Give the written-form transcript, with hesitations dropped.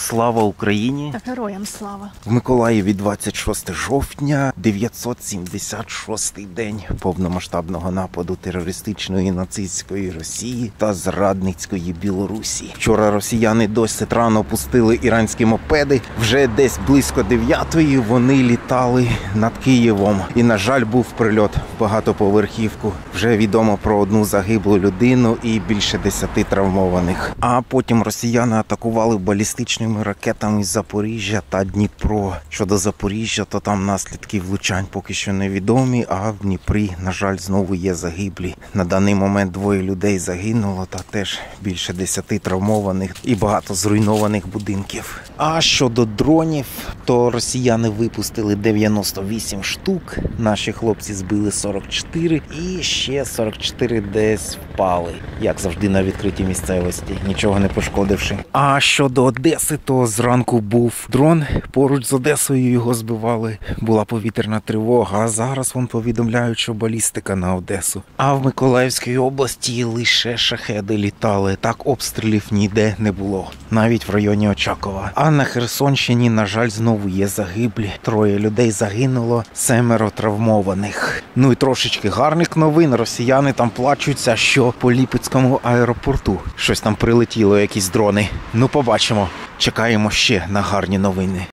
Слава Україні! Героям слава! В Миколаєві 26 жовтня, 976-й день повномасштабного нападу терористичної нацистської Росії та зрадницької Білорусі. Вчора росіяни досить рано пустили іранські мопеди. Вже десь близько 9-ї вони літали над Києвом. І, на жаль, був прильот в багатоповерхівку. Вже відомо про одну загиблу людину і більше 10 травмованих. А потім росіяни атакували балістичними ракетами Запоріжжя та Дніпро. Щодо Запоріжжя, то там наслідки влучань поки що невідомі, а в Дніпрі, на жаль, знову є загиблі. На даний момент 2 людей загинуло та теж більше 10 травмованих і багато зруйнованих будинків. А щодо дронів, то росіяни випустили 98 штук, наші хлопці збили 44 і ще 44 десь впали. Як завжди на відкритій місцевості, нічого не пошкодивши. А щодо Одеси, то зранку був дрон, поруч з Одесою його збивали, була повітряна тривога, а зараз вон повідомляють, що балістика на Одесу. А в Миколаївській області лише шахеди літали, так обстрілів ніде не було, навіть в районі Очакова. А на Херсонщині, на жаль, знову є загиблі, 3 людей загинуло, 7 травмованих. Ну і трошечки гарних новин, росіяни там плачуться, що по Липецькому аеропорту щось там прилетіло, якісь дрони. Ну побачимо, чекаємо ще на гарні новини.